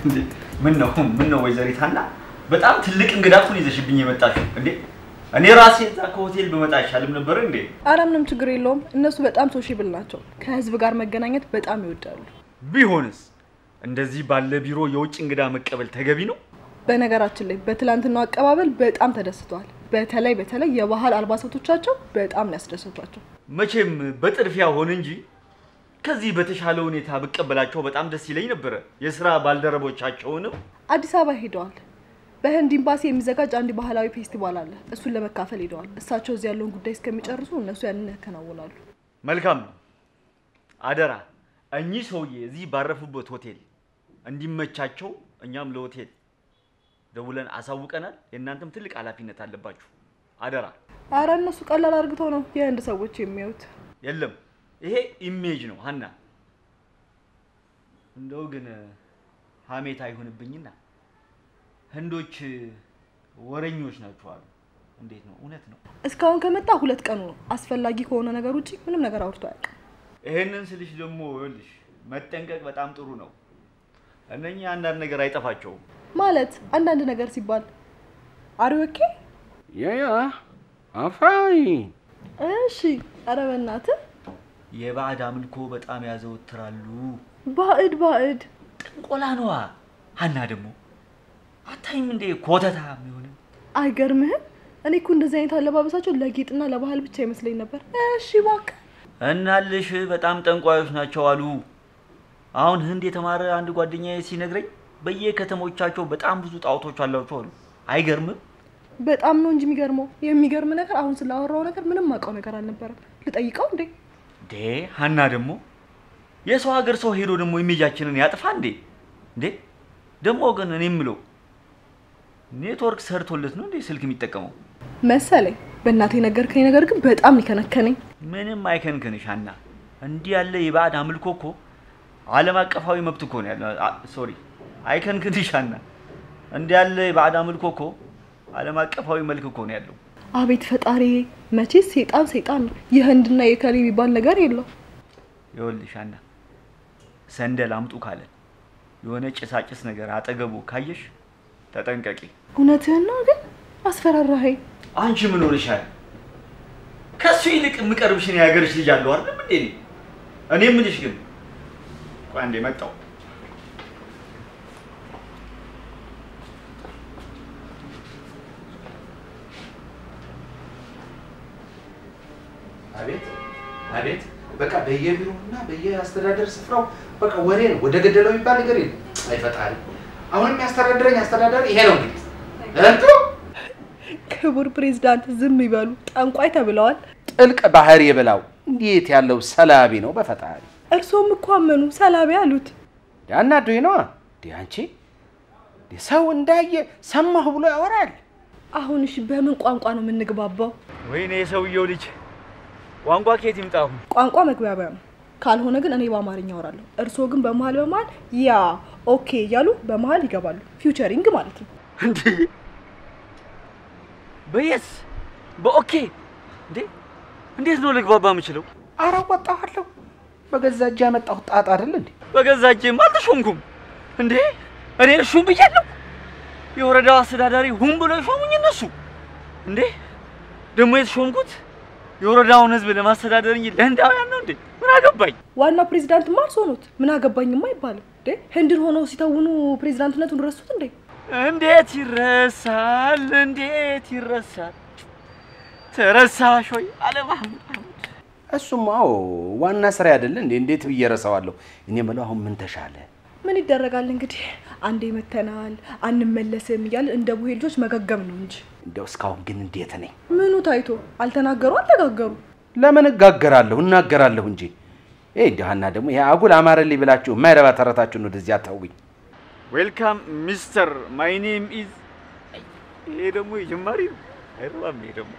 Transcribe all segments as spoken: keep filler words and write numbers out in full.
ምን ነው ምን ነው ወይዘሪት ሀና በጣም ትልቅ እንግዳቱን ይዘሽብኝ የመጣሽ እንዴ እኔ ራሴ እዛ ከሆቴል በመጣ ይሻልም ነበር እንዴ ኧረ ምንም ችግር የለውም እነሱ በጣም ሶሺብል ናቸው ከህዝብ ጋር መገናኘት በጣም ይወዳሉ ቢሆንስ እንደዚህ ባለ ቢሮ የውጭ እንግዳ መቀበል ተገቢ ነው በነገራችን ላይ በትላንትናው አቀባበል በጣም ተደስተዋል በተለይ በተለይ የባህል አልባሳቶቻቸው በጣም ያስደሰቷቸው መቼም በጥርፊያ ሆነ እንጂ ከዚህ በተሻለ ሁኔታ በቀበላቸው በጣም ደስ ይለኝ ነበር የሥራ ባልደረቦቻቸውንም አዲስ አበባ ሄደዋል በህንድ ኤምባሲ የሚዘጋጅ አንድ ባህላዊ ፌስቲቫል አለ እሱን ለመካፈል ሄደዋል እሳቸው እዚህ ያለውን ጉዳይ እስከሚጨርሱ እነሱ ያንን ያከናውናሉ መልካም ነው አደራ እኚህ ሰውዬ እዚህ ባረፉበት ሆቴል እንዲመቻቸው እኛም ለሆቴል ደውለን አሳውቀናል የእናንተም ትልቅ ኃላፊነት አለባችሁ አደራ አረ እነሱ ቀላል አርግተው ነው የህንድ ሰዎች የሚያዩት የለም ይሄ ኢሜጅ ነው ሀና እንደው ግን ሀሜታ አይሆንብኝና ህንዶች ወረኞች ናቸው አሉ እንዴት ነው እውነት ነው እስካሁን ከመጣ ሁለት ቀኑ ነው አስፈላጊ ከሆነ ነገር ውጪ ምንም ነገር አውርቶ አያውቅም ይሄንን ስልሽ ደግሞ ይልሽ መጠንቀቅ በጣም ጥሩ ነው እነኛ አንዳንድ ነገር አይጠፋቸውም ማለት አንዳንድ ነገር ሲባል አሪወኬ ያ ያ አፋይ እሺ አረ በእናትህ የባዕድ አምልኮ በጣም ያዘወትራሉ ባዕድ ባዕድ ጥንቆላ ነዋ ሀና ደግሞ አታይም እንዴ ኮተታ የሚሆን አይገርምህም እኔ እኮ እንደዚህ አይነት አለባበሳቸው ለጌጥና ለባህል ብቻ ይመስለኝ ነበር እሺ ባክ እናልሽ በጣም ጠንቋዮች ናቸው አሉ አሁን ህንድ የተማረ አንድ ጓደኛዬ ሲነግረኝ በየከተሞቻቸው በጣም ብዙ ጣውቶች አላቸው አሉ አይገርምም በጣም ነው እንጂ የሚገርመው የሚገርም ነገር አሁን ስላወራው ነገር ምንም ማቀው ነገር አልነበረም ልጠይቀው እንዴ ዴ ሀና ደግሞ የሰው ሀገር ሰው ሄዶ ደግሞ ኢሜጃችንን ያጥፋ እንዴ እንዴ ደግሞ ግን እኔ ምለው ኔትወርክ ሰርቶለት ነው እንዴ ስልክ የሚጠቀመው መሰለኝ በእናቴ ነገርከኝ ነገር ግን በጣም ይከነከነኝ ምንም አይከንከንሽ ሀና እንዲህ ያለ የባዕድ አምልኮ እኮ ዓለም አቀፋዊ መብት እኮ ነው ያለው ሶሪ አይከንከንሽ ሀና እንዲህ ያለ የባዕድ አምልኮ እኮ ዓለም አቀፋዊ መልክ እኮ ነው ያለው አቤት ፈጣሪ መቼ ሰይጣን ሰይጣን የህንድና የከሪ ቢባል ነገር የለው ይወልሽ ሀና ሰንደል አምጡ ካለ የሆነ ጭሳጭስ ነገር አጠገቡ ካየሽ ተጠንቀቂ እውነትህን ነው ግን አስፈራራኸኝ አንቺ ምን ሆነሻል ከሱ ይልቅ ምቀርብሽን ያገርሽ ልጅ አለው አይደል እንዴ እኔ ምንሽ ግን ቆይ አንዴ መጣው አቤት አቤት በቃ በየቢሮና በየአስተዳደር ስፍራው በቃ ወሬ ነው ወደ ገደለው የሚባል ነገር የለም አይፈጣሪ አሁን የሚያስተዳድረኝ አስተዳደር ይሄ ነው እንግዲህ እንቱ ክቡር ፕሬዝዳንት ዝም ይበሉ ጠንቋይ ተብለዋል ጥልቅ ባህር ይበላው እንዴት ያለው ሰላቢ ነው በፈጣሪ እርሶም እኮ አመኑ ሰላቢ አሉት ያናዱኝ ነው ዲያንቺ ሰው እንዳየ ሰማሁ ብሎ ያወራል አሁን እሺ በምን ቋንቋ ነው የምንግባባው ወይኔ ሰውየው ልጅ ቋንቋ ከየት ይምጣው ቋንቋ መግባቢያ ነው ካልሆነ ግን እኔ በአማርኛ አወራለሁ እርሶ ግን በመሃል በመሃል ያ ኦኬ ያሉ በመሃል ይገባሉ ፊውቸሪንግ ማለት ነው እንዴ በየስ በኦኬ እንዴ እንዴት ነው ልግባባ የምችለው አራ ወጣኋለሁ በገዛ እጄ ያመጣሁ ጣጣ አይደል እንዴ በገዛ እጄ አልተሾምኩም እንዴ እኔ ሹም ብያለሁ የወረዳው አስተዳዳሪ ሁን ብሎ ሾሙኝ እነሱ እንዴ ደግሞ የተሾምኩት የወረዳውን ህዝብ ለማስተዳደር እንጂ ለህንዳውያን ነው እንዴ ምን አገባኝ ዋና ፕሬዝዳንት ማርሶ ነው ምን አገባኝማ አይባልም እንዴ ህንድን ሆነው ሲተውኑ ፕሬዝዳንትነቱን ረሱት እንዴ እንዴት ይረሳል እንዴት ይረሳል ተረሳሽ ወይ አለ ማህሙድ እሱማው ዋና ስራ አይደል እንዴ እንዴት ብየረሳዋለሁ እኔ ማለት አሁን ምን ተሻለ ምን ይደረጋል እንግዲህ አንዴ መተናል አንመለስም ይያል እንደ ቡሄ ልጆች መገገም ነው እንጂ እንደው እስካሁን ግን እንዴት ነኝ ምኑ ታይቶ አልተናገሩ አልተጋገሩ ለምን እጋገራለሁ እናገራለሁ እንጂ ኤ ዲሃና ደግሞ ያ አጉል አማረልኝ ብላችሁ ማይረባ ተረታችሁ ነው ደዚያ ታውኝ ዌልካም ሚስተር ማይ ኔም ኢዝ ይሄ ደግሞ ይጀማሪ ነው አይረባም ይሄ ደግሞ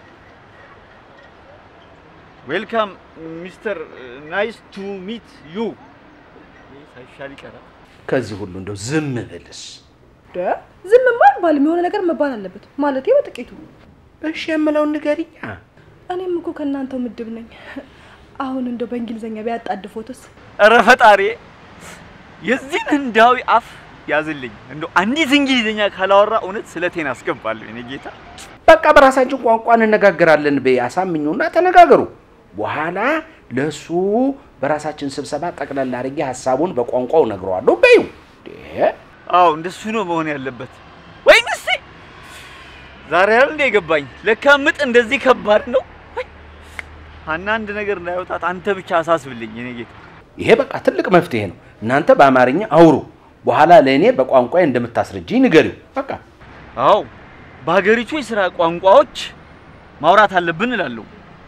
ዌልካም ሚስተር ናይስ ቱ ሚት ዩ ሳይሻል ይቀራል ከዚህ ሁሉ እንደው ዝም ብልስ ደ ዝም ማይባል የሆነ ነገር መባል አለበት ማለት ነው በጥቂቱ እሺ የምለው ንገሪኛ እኔም እኮ ከናንተው ምድብ ነኝ አሁን እንደው በእንግሊዘኛ ቢያጣድፎትስ ኧረ ፈጣሪ የዚህን ህንዳዊ አፍ ያዝልኝ እንደው አንዲት እንግሊዘኛ ካላወራ እውነት ስለቴን አስገባለሁ እኔ ጌታ በቃ በራሳችን ቋንቋ እንነጋገራለን በያሳምኙና ተነጋገሩ በኋላ ለሱ በራሳችን ስብሰባ ጠቅላላ አድርጌ ሐሳቡን በቋንቋው ነግረዋለሁ በዩ አው እንደሱ ነው መሆን ያለበት ወይ ንስቲ ዛሬ አይደል እንደ ገባኝ ለካ ምጥ እንደዚህ ከባድ ነው አና አንድ ነገር እንዳይወጣት አንተ ብቻ አሳስብልኝ እኔ ጌታ ይሄ በቃ ትልቅ መፍትሄ ነው እናንተ በአማርኛ አውሩ በኋላ ለኔ በቋንቋዬ እንደምታስረጂኝ ንገሪው በቃ አው በሀገሪቱ የሥራ ቋንቋዎች ማውራት አለብን እላለሁ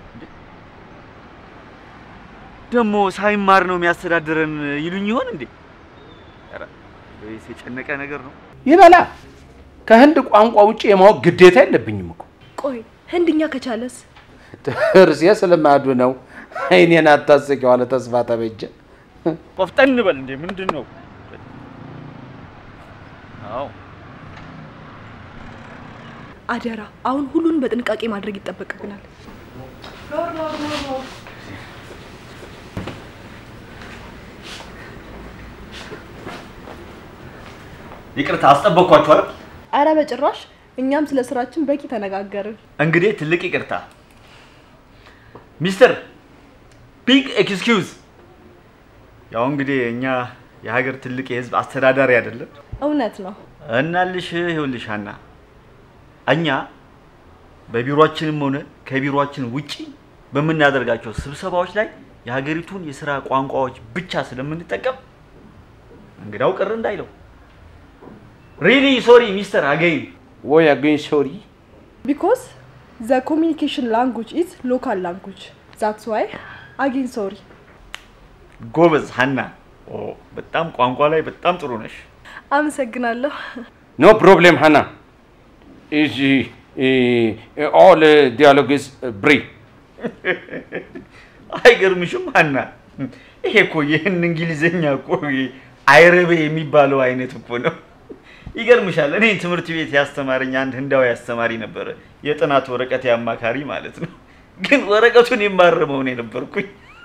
ደሞ ሳይማር ነው የሚያስተዳድረን ይሉኝ ይሆን እንዴ አረ ወይስ የጨነቀ ነገር ነው ይበላ ከህንድ ቋንቋ ውጪ የማወቅ ግዴታ የለብኝም እኮ ቆይ ህንድኛ ከቻለስ እርዚያ ስለማዱ ነው አይኔን አታስቂው አለ ተስፋ ተበጀ ቆፍጠን በል እንዴ ምንድነው አው አደራ አሁን ሁሉን በጥንቃቄ ማድረግ ይተበቀብናል ኖር ኖር ኖር ይቅርታ አስጠበቅኳችሁ አይደል አረ በጭራሽ እኛም ስለ ስራችን በቂ ተነጋገርን እንግዲህ ትልቅ ይቅርታ ሚስተር ቢግ ኤክስኪውዝ ያው እንግዲህ እኛ የሀገር ትልቅ የህዝብ አስተዳዳሪ አይደለም እውነት ነው እናልሽ ይሁንልሻና እኛ በቢሮአችንም ሆነ ከቢሮአችን ውጪ በመናደርጋቸው ስብሰባዎች ላይ የሀገሪቱን የሥራ ቋንቋዎች ብቻ ስለምንጠቀም እንግዳው ቅር እንዳይለው Really sorry, Mister Again. Why again sorry? Because the communication language is local language. That's why again sorry. ጎበዝ ሃና ኦ በጣም ቋንቋ ላይ በጣም ጥሩ ነሽ አመሰግናለሁ No problem ሃና is uh, all uh, dialogue is uh, free አይገርምሽም ሃና ይሄ እኮ ይሄን እንግሊዘኛ እኮ አይረበ የሚባለው አይነት እኮ ነው ይገርምሻል እኔ ትምህርት ቤት ያስተማረኝ አንድ ህንዳዊ ያስተማሪ ነበር የጥናት ወረቀት ያማካሪ ማለት ነው ግን ወረቀቱን የማረመው ነው ነበርኩኝ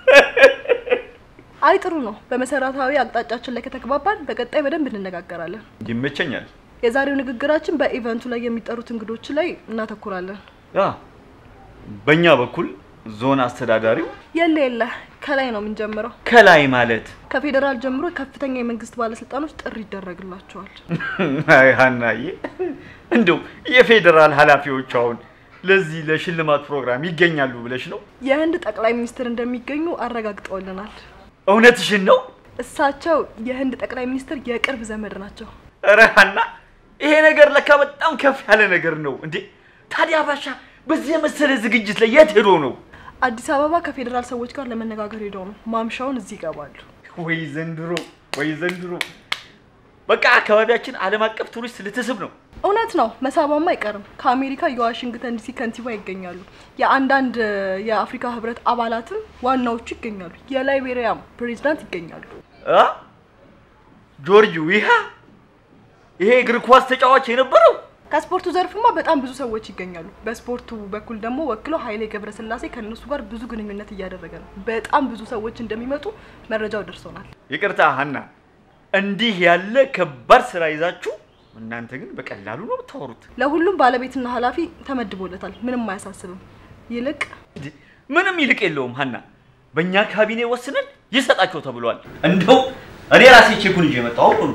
አይ ጥሩ ነው በመሰረታዊ አቅጣጫችን ላይ ከተግባባን በቀጣይ በደንብ እንነጋገራለን ይመቸኛል የዛሬው ንግግራችን በኢቨንቱ ላይ የሚጠሩት እንግዶች ላይ እናተኩራለን ያ በእኛ በኩል ዞን አስተዳዳሪው የለ የለ ከላይ ነው ምን ጀምረው ከላይ ማለት ከፌደራል ጀምሮ ከፍተኛ የመንግስት ባለስልጣኖች ጥሪ ይደረግላቸዋል አይ ሃናዬ እንደው የፌደራል ኃላፊዎች አሁን ለዚህ ለሽልማት ፕሮግራም ይገኛሉ ብለሽ ነው የህንድ ጠቅላይ ሚኒስትር እንደሚገኙ አረጋግጠውልናል እውነትሽን ነው እሳቸው የህንድ ጠቅላይ ሚኒስትር የቅርብ ዘመድ ናቸው አረ ሃና ይሄ ነገር ለካ በጣም ከፍ ያለ ነገር ነው እንዴ ታዲያ ባሻ በዚህ መሰለ ዝግጅት ላይ የት ሄዶ ነው አዲስ አበባ ከፌደራል ሰዎች ጋር ለመነጋገር ሄደው ነው ማምሻውን እዚህ ይገባሉ ወይ ዘንድሮ ወይ ዘንድሮ በቃ አካባቢያችን ዓለም አቀፍ ቱሪስት ልትስብ ነው እውነት ነው መሳባማ አይቀርም ከአሜሪካ የዋሽንግተን ዲሲ ከንቲባ ይገኛሉ የአንዳንድ የአፍሪካ ህብረት አባላትም ዋናዎቹ ይገኛሉ የላይቤሪያ ፕሬዝዳንት ይገኛሉ አ ጆርጅ ዊሃ ይሄ እግር ኳስ ተጫዋች የነበረው ከስፖርቱ ዘርፍማ በጣም ብዙ ሰዎች ይገኛሉ በስፖርቱ በኩል ደግሞ ወክሎ ኃይሌ ገብረስላሴ ከነሱ ጋር ብዙ ግንኙነት እያደረገ ነው በጣም ብዙ ሰዎች እንደሚመጡ መረጃው ደርሶናል ይቅርታ ሃና እንዲህ ያለ ከባድ ስራ ይዛችሁ እናንተ ግን በቀላሉ ነው ተወሩት ለሁሉም ባለቤትና ኃላፊ ተመድቦለታል ምንም አያሳስብም ይልቅ ምንም ይልቅ የለውም ሃና በእኛ ካቢኔ ወስነን ይሰጣቸው ተብሏል እንደው እኔ ራሴ ቼኩን ይዤ መጣሁ ሁሉ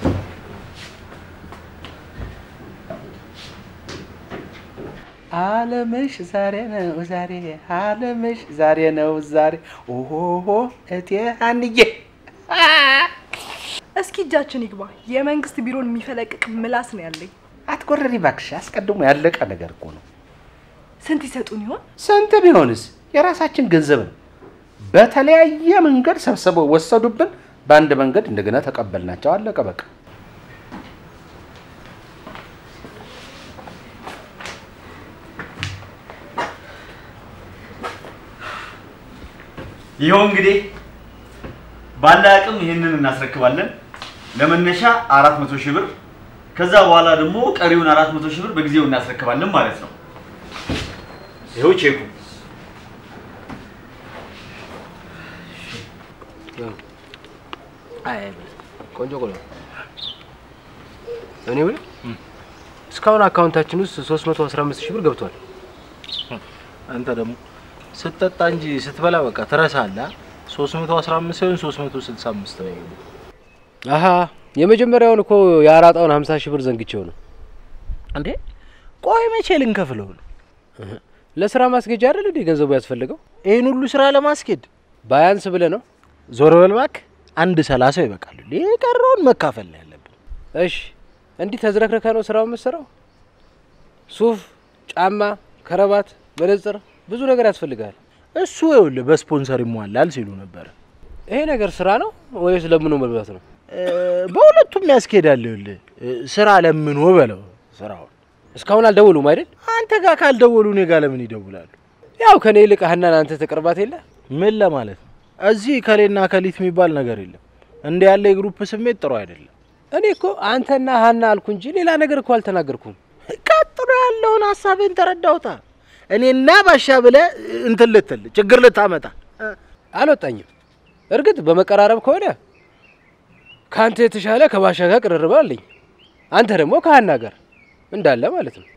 ዓለምሽ ዛሬ ነው ዛሬ ዓለምሽ ዛሬ ነው ዛሬ ኦሆ እቴ አንዬ እስኪ እጃችን ይግባ የመንግስት ቢሮን የሚፈለቅቅ ምላስ ነው ያለኝ አትቆረሪ ባክሽ አስቀድሞ ያለቀ ነገር እኮ ነው ስንት ይሰጡን ይሆን ስንት ቢሆንስ የራሳችን ገንዘብ ነው በተለያየ መንገድ ሰብስበው ወሰዱብን በአንድ መንገድ እንደገና ተቀበልናቸው አለቀ በቃ ይሄው እንግዲህ ባለ አቅም ይሄንን እናስረክባለን ለመነሻ አራት መቶ ሺህ ብር ከዛ በኋላ ደግሞ ቀሪውን አራት መቶ ሺህ ብር በጊዜው እናስረክባለን ማለት ነው ይሄው ቼኩ አይ ቆንጆ ቆንጆ እኔ ብለ እስካሁን አካውንታችን ውስጥ ሶስት መቶ አስራ አምስት ሺህ ብር ገብቷል። አንተ ደግሞ ስትጠጣ እንጂ ስትበላ በቃ ትረሳለህ። ሶስት መቶ አስራ አምስት ሳይሆን ሶስት መቶ ስልሳ አምስት ነው። አሃ የመጀመሪያውን እኮ ያራጣውን ሃምሳ ሺህ ብር ዘንግቼው ነው። እንዴ ቆይ መቼ ልንከፍለው ነው? ለስራ ማስገጃ አይደል እንዴ ገንዘቡ ያስፈልገው? ይሄን ሁሉ ስራ ለማስኬድ ባያንስ ብለ ነው? ዞር በል እባክህ። አንድ ሰላሳ ይበቃል። የቀረውን መካፈል ነው ያለብን። እሺ እንዲህ ተዝረክረከ ነው ስራው መስራው? ሱፍ፣ ጫማ፣ ከረባት፣ መነጽር ብዙ ነገር ያስፈልጋል። እሱ ይኸውልህ በስፖንሰር ይሟላል ሲሉ ነበር። ይሄ ነገር ስራ ነው ወይስ ለምኖ መልባት ነው? በሁለቱም ያስኬዳል። ይኸውልህ ስራ ለምኖ በለው ስራው። እስካሁን አልደወሉም አይደል? አንተ ጋር ካልደወሉ እኔ ጋር ለምን ይደውላሉ? ያው ከኔ ይልቅ ሀናን አንተ ተቀርባት የለ? ምን ለማለት ነው? እዚህ ከሌና ከሊት የሚባል ነገር የለም። እንደ ያለ የግሩፕ ስሜት ጥሩ አይደለም። እኔ እኮ አንተና ሀና አልኩ እንጂ ሌላ ነገር እኮ አልተናገርኩም። ቀጥሎ ያለውን ሐሳብን ተረዳውታ። እኔና ባሻ ብለ እንትን ልትል ችግር ልታመጣ አልወጣኝም። እርግጥ በመቀራረብ ከሆነ ካንተ የተሻለ ከባሻ ጋር ቅርርብ አለኝ። አንተ ደግሞ ከሀና ጋር እንዳለ ማለት ነው።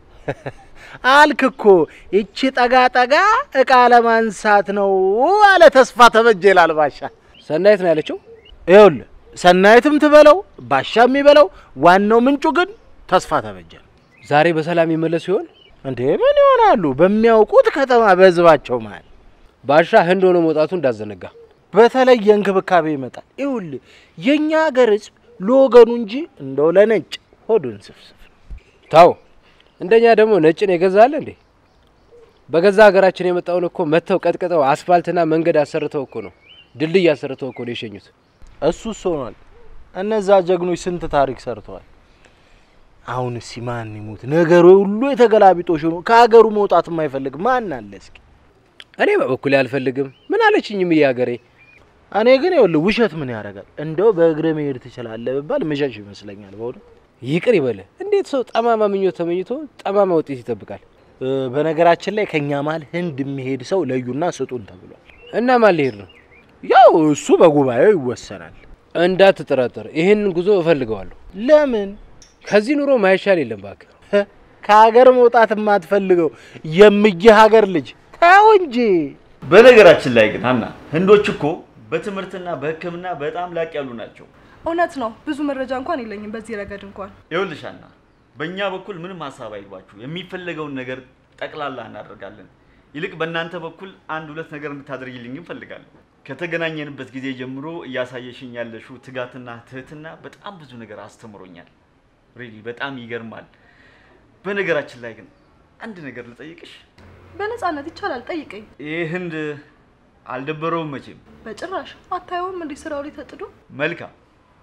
አልክኮ እቺ ጠጋ ጠጋ እቃ ለማንሳት ነው አለ ተስፋ ተበጀ ይላል ባሻ። ሰናይት ነው ያለችው። ይኸውልህ ሰናይትም ትበለው ባሻም ይበለው ዋናው ምንጩ ግን ተስፋ ተበጀ። ዛሬ በሰላም ይመለስ ይሆን እንዴ? ምን ይሆናሉ? በሚያውቁት ከተማ በህዝባቸው ማለት ባሻ ህንድ ሆኖ መውጣቱ እንዳዘነጋ በተለየ እንክብካቤ ይመጣል። ይኸውልህ የኛ ሀገር ህዝብ ለወገኑ እንጂ እንደው ለነጭ ሆዱን ስፍስፍ ታው እንደኛ ደግሞ ነጭን የገዛለ እንዴ? በገዛ ሀገራችን የመጣውን እኮ መተው ቀጥቀጠው አስፋልትና መንገድ አሰርተው እኮ ነው ድልድይ አሰርተው እኮ ነው የሸኙት። እሱስ ሆኗል። እነዛ ጀግኖች ስንት ታሪክ ሰርተዋል። አሁን ሲማን ይሙት ነገሩ ሁሉ የተገላቢጦሽ ነው። ከሀገሩ መውጣት የማይፈልግ ማን አለ እስኪ? እኔ በበኩሌ አልፈልግም። ምን አለችኝም ይያገሬ። እኔ ግን ይኸውልህ ውሸት ምን ያደርጋል? እንደው በእግረ መሄድ ትችላለህ ብባል መሸሽ ይመስለኛል። በእውነት ይቅር ይበለ። እንዴት ሰው ጠማማ ምኞት ተመኝቶ ጠማማ ውጤት ይጠብቃል? በነገራችን ላይ ከኛ ማል ህንድ የሚሄድ ሰው ለዩና ስጡን ተብሏል። እና ማን ሊሄድ ነው? ያው እሱ በጉባኤው ይወሰናል። እንዳትጠራጠር ይሄን ጉዞ እፈልገዋለሁ። ለምን? ከዚህ ኑሮ ማይሻል የለም ባክ። ከሀገር መውጣት የማትፈልገው የምየ ሀገር ልጅ ታው እንጂ። በነገራችን ላይ ግን ሀና ህንዶች እኮ በትምህርትና በህክምና በጣም ላቅ ያሉ ናቸው። እውነት ነው። ብዙ መረጃ እንኳን የለኝም በዚህ ረገድ እንኳን። ይኸውልሽ ሀና በእኛ በኩል ምንም ሀሳብ አይግባችሁ። የሚፈልገውን ነገር ጠቅላላ እናደርጋለን። ይልቅ በእናንተ በኩል አንድ ሁለት ነገር እንድታደርጊልኝ እንፈልጋለን። ከተገናኘንበት ጊዜ ጀምሮ እያሳየሽኝ ያለሽው ትጋትና ትህትና በጣም ብዙ ነገር አስተምሮኛል። ሪሊ በጣም ይገርማል። በነገራችን ላይ ግን አንድ ነገር ልጠይቅሽ። በነፃነት ይቻላል፣ ጠይቀኝ። ይሄ ህንድ አልደበረውም መቼም? በጭራሽ። አታየውም እንዴ ስራው ላይ ተጥዶ? መልካም።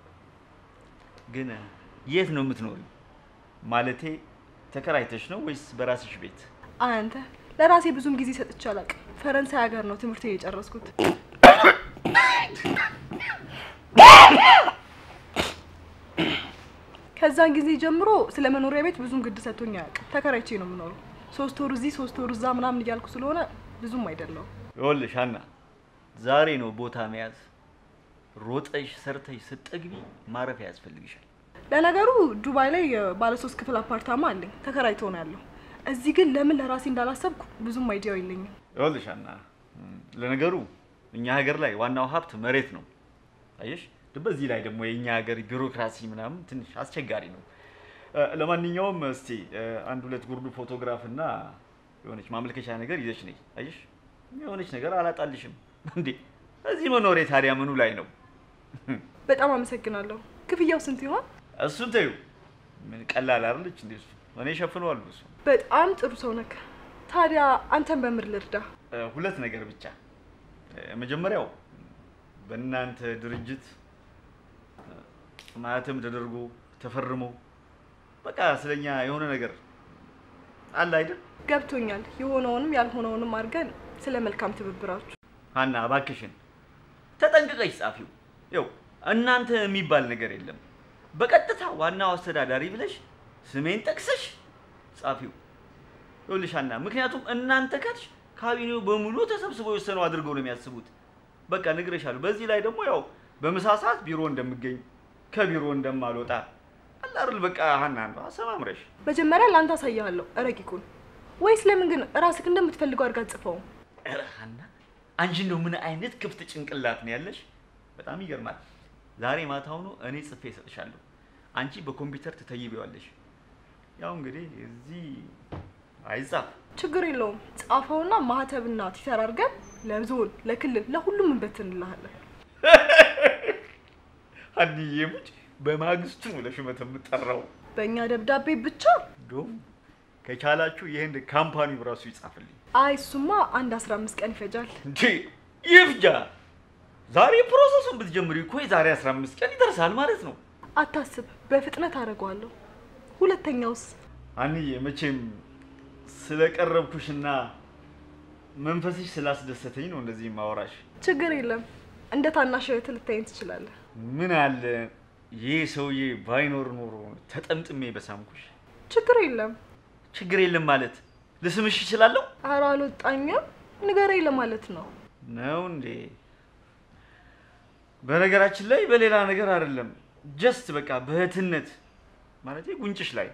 ግን የት ነው የምትኖሪው? ማለቴ ተከራይተሽ ነው ወይስ በራስሽ ቤት? አንተ ለራሴ ብዙም ጊዜ ሰጥቼ አላውቅም። ፈረንሳይ ሀገር ነው ትምህርት የጨረስኩት። ከዛን ጊዜ ጀምሮ ስለ መኖሪያ ቤት ብዙም ግድ ሰጥቶኝ አያውቅም። ተከራይቼ ነው የምኖረው። ሶስት ወር እዚህ ሶስት ወር እዛ ምናምን እያልኩ ስለሆነ ብዙም አይደለም። ይኸውልሽ ሀና ዛሬ ነው ቦታ መያዝ። ሮጠሽ ሰርተሽ ስትጠግቢ ማረፊያ ያስፈልግሻል። ለነገሩ ዱባይ ላይ ባለ ሶስት ክፍል አፓርታማ አለኝ፣ ተከራይቶ ነው ያለው። እዚህ ግን ለምን ለራሴ እንዳላሰብኩ ብዙም አይዲያው የለኝም። ይኸውልሽ ሀና ለነገሩ እኛ ሀገር ላይ ዋናው ሀብት መሬት ነው። አየሽ? በዚህ ላይ ደግሞ የኛ ሀገር ቢሮክራሲ ምናምን ትንሽ አስቸጋሪ ነው። ለማንኛውም እስቲ አንድ ሁለት ጉርዱ ፎቶግራፍ እና የሆነች ማመልከቻ ነገር ይዘሽ ነይ። አየሽ? የሆነች ነገር አላጣልሽም እንዴ። እዚህ መኖሬ ታዲያ ምኑ ላይ ነው? በጣም አመሰግናለሁ። ክፍያው ስንት ይሆን? እሱን ተይው። ምን ቀላል አይደልሽ እንዴ? እሱ እኔ ሸፍነዋለሁ። እሱ በጣም ጥሩ ሰው ነህ። ታዲያ አንተን በምር ልርዳ? ሁለት ነገር ብቻ። መጀመሪያው በእናንተ ድርጅት ማህተም ተደርጎ ተፈርሞ በቃ ስለኛ የሆነ ነገር አለ አይደል? ገብቶኛል። የሆነውንም ያልሆነውንም አድርገን ስለ መልካም ትብብራችሁ። ሀና እባክሽን ተጠንቅቀሽ ጻፊው። ይኸው እናንተ የሚባል ነገር የለም። በቀጥታ ዋናው አስተዳዳሪ ብለሽ ስሜን ጠቅሰሽ ጻፊው። ይኸውልሽ ሀና፣ ምክንያቱም እናንተ ካልሽ ካቢኔው በሙሉ ተሰብስበው የወሰነው አድርገው ነው የሚያስቡት። በቃ ነግሬሻለሁ። በዚህ ላይ ደግሞ ያው በምሳ ሰዓት ቢሮ እንደምገኝ ከቢሮ እንደማልወጣ አላርል በቃ ሀና ነው አሰማምረሽ መጀመሪያ ላንተ አሳያለሁ ረቂቁን ወይስ ለምን ግን ራስክ እንደምትፈልገው አድርጋ ጽፈው ኧረ ሀና አንቺ ነው ምን አይነት ክፍት ጭንቅላት ነው ያለሽ በጣም ይገርማል ዛሬ ማታው ነው እኔ ጽፌ እሰጥሻለሁ አንቺ በኮምፒውተር ትተይቢዋለሽ ያው እንግዲህ እዚህ አይጻፍ ችግር የለውም ጻፈውና ማህተብና ቲተር አድርገን ለዞን ለክልል ለሁሉም እንበትንልሃለን አንዬ ሙጭ በማግስቱ ነው ለሽመት የምጠራው በእኛ ደብዳቤ ብቻ ዶም ከቻላችሁ ይሄን ካምፓኒው ራሱ ይጻፍልኝ አይ እሱማ አንድ አስራ አምስት ቀን ይፈጃል እንዴ ይፍጃ ዛሬ ፕሮሰሱን ብትጀምሪ እኮ ዛሬ አስራ አምስት ቀን ይደርሳል ማለት ነው አታስብ በፍጥነት አደርገዋለሁ ሁለተኛውስ አንዬ መቼም ስለቀረብኩሽና መንፈስሽ ስላስደሰተኝ ነው እንደዚህ ማወራሽ ችግር የለም እንደ ታናሽ እህት ልታይኝ ትችላለህ ምን አለ ይሄ ሰውዬ ባይኖር ኖሮ ተጠምጥሜ በሳምኩሽ ችግር የለም ችግር የለም ማለት ልስምሽ ይችላልው ኧረ አልወጣኝም ንገረኝ ለማለት ነው ነው እንዴ በነገራችን ላይ በሌላ ነገር አይደለም ጀስት በቃ በእህትነት ማለት ጉንጭሽ ላይ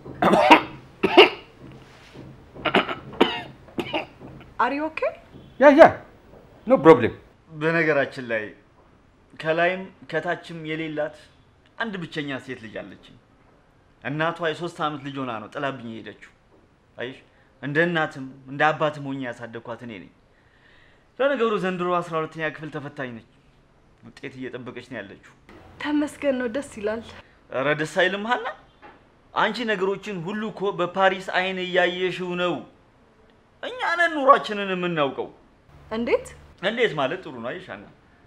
Are you okay? Yeah, yeah. No problem. በነገራችን ላይ ከላይም ከታችም የሌላት አንድ ብቸኛ ሴት ልጅ አለችኝ እናቷ የሶስት አመት ልጅ ሆና ነው ጥላብኝ ሄደችው አይሽ እንደ እናትም እንደ አባትም ሆኜ ያሳደኳት እኔ ነኝ ለነገሩ ዘንድሮ አስራ ሁለተኛ ክፍል ተፈታኝ ነች ውጤት እየጠበቀች ነው ያለችው ተመስገን ነው ደስ ይላል ኧረ ደስ አይልም ሀና አንቺ ነገሮችን ሁሉ እኮ በፓሪስ አይን ያያየሽው ነው እኛ ነን ኑሯችንን የምናውቀው እንዴት እንዴት ማለት ጥሩ ነው አይሻና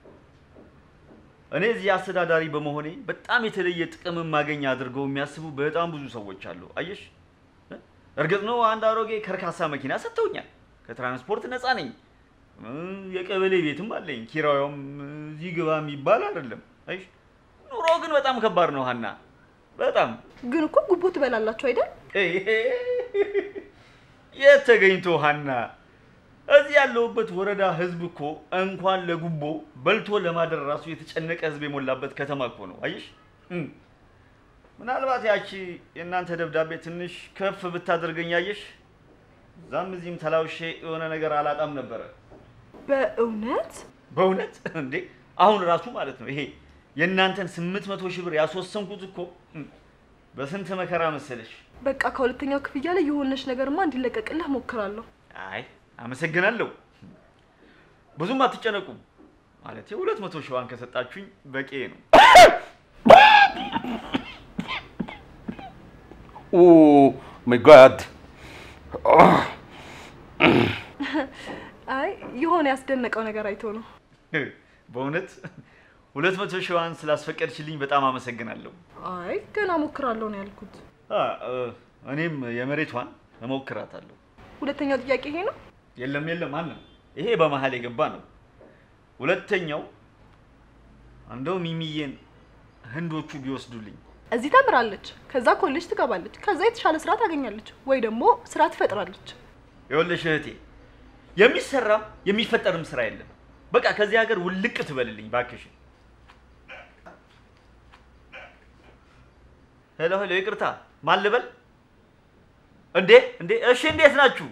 እኔ እዚህ አስተዳዳሪ በመሆኔ በጣም የተለየ ጥቅም ማገኛ አድርገው የሚያስቡ በጣም ብዙ ሰዎች አሉ አይሽ እርግጥ ነው አንድ አሮጌ ከርካሳ መኪና ሰጥተውኛል ከትራንስፖርት ነፃ ነኝ የቀበሌ ቤትም አለኝ ኪራዩም እዚህ ግባ የሚባል አይደለም አይሽ ኑሮ ግን በጣም ከባድ ነው ሀና በጣም ግን እኮ ጉቦ ትበላላችሁ አይደል የተገኝቶ ሀና እዚህ ያለውበት ወረዳ ህዝብ እኮ እንኳን ለጉቦ በልቶ ለማደር ራሱ የተጨነቀ ህዝብ የሞላበት ከተማ እኮ ነው አይሽ ምናልባት ያቺ የናንተ ደብዳቤ ትንሽ ከፍ ብታደርገኝ ያየሽ ዛም እዚህም ተላውሼ የሆነ ነገር አላጣም ነበር በእውነት በእውነት እንዴ አሁን ራሱ ማለት ነው ይሄ የናንተን ስምንት መቶ ሺህ ብር ያስወሰንኩት እኮ በስንት መከራ መሰለሽ በቃ ከሁለተኛው ክፍያ ላይ የሆነሽ ነገርማ እንዲለቀቅልህ ሞክራለሁ አይ አመሰግናለሁ ብዙም አትጨነቁ ማለት ሁለት መቶ ሺህ ዋን ከሰጣችሁኝ በቂ ነው Oh my god. አይ የሆነ ያስደነቀው ነገር አይቶ ነው በእውነት ሁለት መቶ ሺህ ዋን ስላስፈቀድሽልኝ በጣም አመሰግናለሁ አይ ገና ሞክራለሁ ነው ያልኩት አ እኔም የመሬቷን እሞክራታለሁ ሁለተኛው ጥያቄ ይሄ ነው የለም የለም አለ ይሄ በመሃል የገባ ነው ሁለተኛው አንደው ሚሚዬን ህንዶቹ ቢወስዱልኝ እዚህ ተምራለች ከዛ ኮሌጅ ትገባለች ከዛ የተሻለ ስራ ታገኛለች ወይ ደግሞ ስራ ትፈጥራለች ይኸውልሽ እህቴ የሚሰራ የሚፈጠርም ስራ የለም በቃ ከዚህ ሀገር ውልቅ ትበልልኝ ባክሽ ሄሎ ሄሎ ይቅርታ ማን ልበል እንዴ እንዴ እሺ እንዴት ናችሁ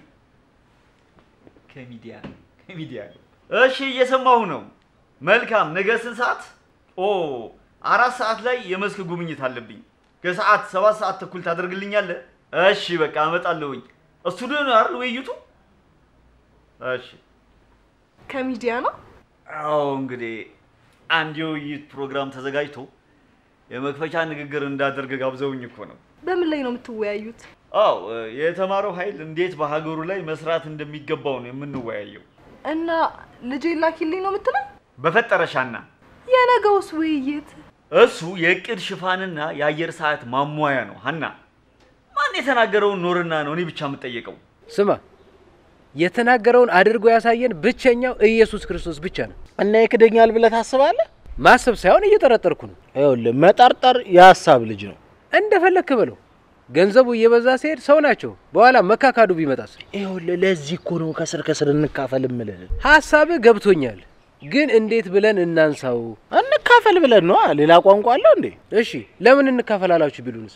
ከሚዲያ ከሚዲያ እሺ እየሰማሁ ነው መልካም ነገ ስንት ሰዓት ኦ አራት ሰዓት ላይ የመስክ ጉብኝት አለብኝ ከሰዓት ሰባት ሰዓት ተኩል ታደርግልኛለህ እሺ በቃ አመጣለሁኝ ስቱዲዮ ነው አይደል ወይይቱ እሺ ከሚዲያ ነው አዎ እንግዲህ አንድ የውይይት ፕሮግራም ተዘጋጅቶ የመክፈቻ ንግግር እንዳደርግ ጋብዘውኝ እኮ ነው በምን ላይ ነው የምትወያዩት አዎ የተማረው ኃይል እንዴት በሀገሩ ላይ መስራት እንደሚገባው ነው የምንወያየው እና ልጄ ላኪልኝ ነው የምትለው በፈጠረሻና የነገውስ ውይይት እሱ የእቅድ ሽፋንና የአየር ሰዓት ማሟያ ነው ሀና ማን የተናገረውን ኖርና ነው እኔ ብቻ የምጠየቀው ስማ የተናገረውን አድርጎ ያሳየን ብቸኛው ኢየሱስ ክርስቶስ ብቻ ነው እና ይክደኛል ብለህ ታስባለህ ማሰብ ሳይሆን እየተጠረጠርኩ ነው ይኸውልህ መጠርጠር የሐሳብ ልጅ ነው እንደፈለክ በለው ገንዘቡ እየበዛ ሲሄድ ሰው ናቸው በኋላ መካካዱ ቢመጣስ ይኸውልህ ለዚህ እኮ ነው ከስር ከስር እንካፈል እምልህ ሐሳብ ገብቶኛል ግን እንዴት ብለን እናንሳው እንካ እንካፈል ብለን ነው ሌላ ቋንቋ አለው እንዴ እሺ ለምን እንካፈላለாችሁ ቢሉንስ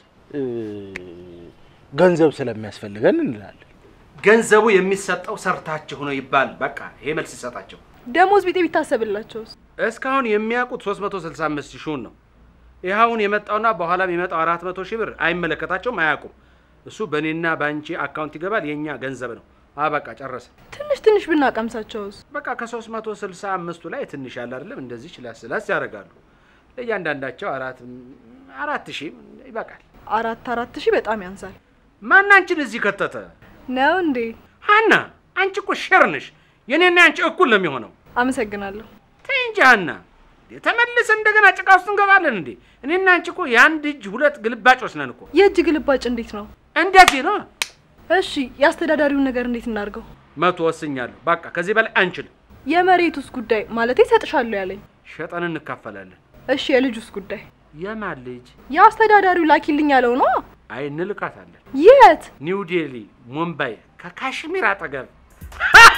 ገንዘብ ስለሚያስፈልገን እንላለን ገንዘቡ የሚሰጠው ሰርታችሁ ነው ይባል በቃ ይሄ መልስ ይሰጣቸው ደሞዝ ቢጤ ቢታሰብላቸውስ እስካሁን የሚያውቁት ሶስት መቶ ስልሳ አምስት ሺህ ነው ይሄውን የመጣውና በኋላም የመጣው አራት መቶ ሺህ ብር አይመለከታቸውም አያውቁም እሱ በኔና ባንቺ አካውንት ይገባል የኛ ገንዘብ ነው አበቃ ጨረሰ ትንሽ ትንሽ ብናቀምሳቸውስ በቃ ከ365ቱ ላይ ትንሽ ያለ አይደለም እንደዚህ ይችላልስ ያረጋሉ ለያንዳንዳቸው አራት አራት ሺህ ይበቃል አራት አራት ሺህ በጣም ያንሳል ማናንቺን እዚህ ከተተ ነው እንዴ ሃና አንቺ እኮ ሸር ነሽ የኔና አንቺ እኩል ነው የሚሆነው አመሰግናለሁ ተንጂ ሃና ተመልሰ እንደገና ጭቃ ውስጥ እንገባለን እንዴ እኔና አንቺ እኮ ያንድ እጅ ሁለት ግልባጮች ነን እኮ የእጅ ግልባጭ እንዴት ነው እንደዚህ ነው እሺ ያስተዳዳሪውን ነገር እንዴት እናርገው መቶ ወስኛለሁ በቃ ከዚህ በላይ አንችል የመሬቱስ ጉዳይ ማለት ይሰጥሻለሁ ያለኝ ሸጠን እንካፈላለን እሺ የልጁስ ጉዳይ የማን ልጅ ያስተዳዳሪው ላኪልኝ ያለው ነው አይ እንልካታለን የት ኒው ዴሊ ሙምባይ ከካሽሚር አጠገብ